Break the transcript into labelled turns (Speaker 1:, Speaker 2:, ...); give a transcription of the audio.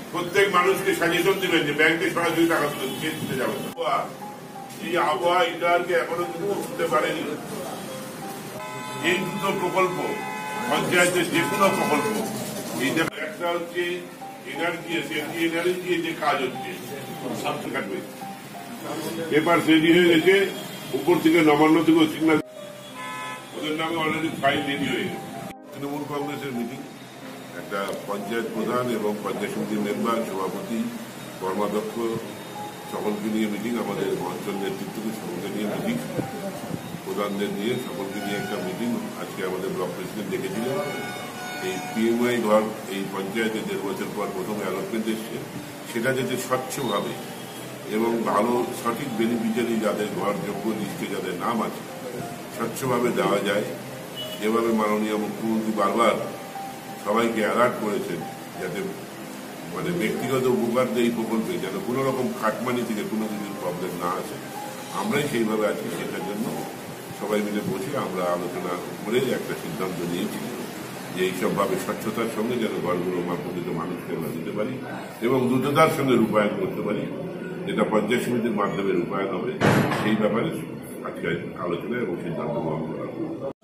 Speaker 1: প্রত্যেক মানুষকে সাজেশন দিবেন যে ব্যাংকে সরাসরি টাকা তুলতে যাবে। এই আবহাওয়া ইন্টারকে এখনো কিন্তু শুনতে পারেনি। এই দুটো প্রকল্প পঞ্চায়েতের যে কোনো প্রকল্প, এইটা একটা হচ্ছে এনার্জি, এনার্জি যে কাজ হচ্ছে থাকবে। পেপার রেডি হয়ে গেছে, উপর থেকে নবান্ন থেকে সিগন্যাল, ওদের নামে অলরেডি ফাইল রেডি হয়ে গেছে। তৃণমূল কংগ্রেসের মিটিং, একটা পঞ্চায়েত প্রধান এবং পঞ্চায়েত সমিতির মেম্বার, সভাপতি, কর্মাধ্যক্ষ সকলকে নিয়ে মিটিং, আমাদের অঞ্চল নেতৃত্বকে সকলকে নিয়ে মিটিং, প্রধানদের নিয়ে সকলকে নিয়ে একটা মিটিং আজকে আমাদের ব্লক প্রেসিডেন্ট ডেকেছিলেন। এই পিএমআই ঘর এই পঞ্চায়েতে 1.5 বছর পর প্রথম অ্যালটমেন্ট এসছে, সেটা যাতে স্বচ্ছভাবে এবং ভালো সঠিক বেনিফিশিয়ারি যাদের ঘর যোগ্য লিস্টে যাদের নাম আছে স্বচ্ছভাবে দেওয়া যায়। যেভাবে মাননীয় মুখ্যমন্ত্রী বারবার সবাইকে অ্যালার্ট করেছেন যাতে ব্যক্তিগত উপকার এই প্রকল্পে যেন কোনো রকম খাটমানি থেকে কোনো কিছুর প্রবলেম না আসে, আমরাই সেইভাবে আছি। সেটার জন্য সবাই মিলে বসে আমরা আলোচনা করে একটা সিদ্ধান্ত নিয়েছি যে এইসবভাবে স্বচ্ছতার সঙ্গে যেন ঘরগুলো মাধ্যমিত মানুষকে আমরা দিতে পারি এবং দ্রুততার সঙ্গে রূপায়ণ করতে পারি, যেটা পঞ্চায়েত সমিতির মাধ্যমে রূপায়ণ হবে, সেই ব্যাপারে আজকে আলোচনা এবং সিদ্ধান্ত গ্রহণ করা।